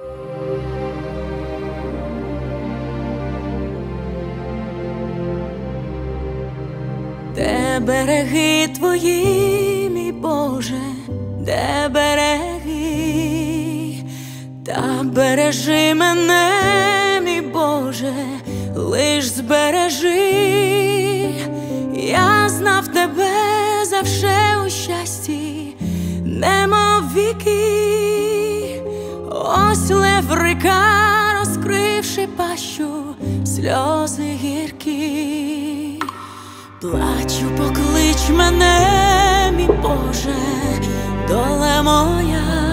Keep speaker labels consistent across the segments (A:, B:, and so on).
A: Де береги твої, мій Боже, де береги, та бережи мене, мій Боже, лиш збережи. Я знав тебе завше у щасті, немов віки. Ось лев рика, розкривши пащу, сльози гіркі. Плачу, поклич мене, мій Боже, доля моя.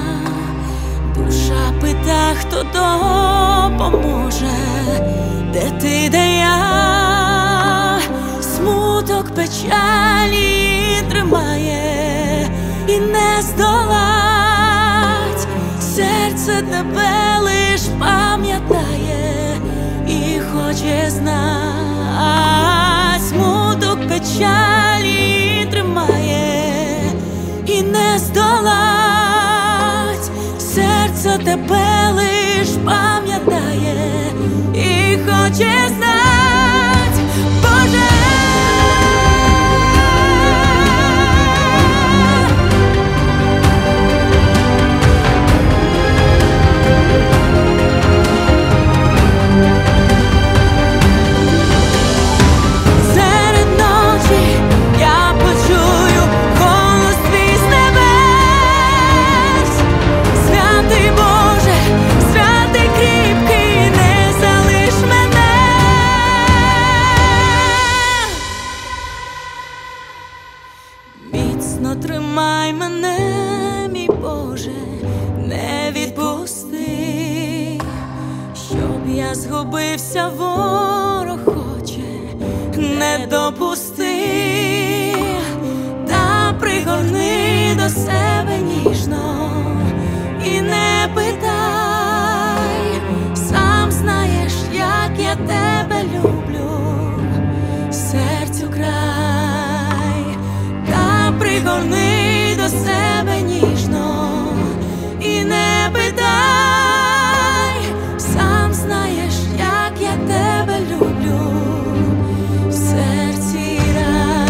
A: Душа пита, хто допоможе, де ти, де я. Смуток печалі тримає і не здолать. Серце тебе лиш пам'ятає і хоче знать. Смуток печалі тримає і не здолать. Серце тебе лиш пам'ятає і хоче знать, Боже. Міцно тримай мене, мій Боже, не відпусти, щоб я згубився, ворог хоче, не допусти. Та пригорни до себе ніжно і не питай, сам знаєш, як я тебе люблю, серцю край. Пригорни до себе ніжно і не питай, сам знаєш, як я тебе люблю, в серці рай.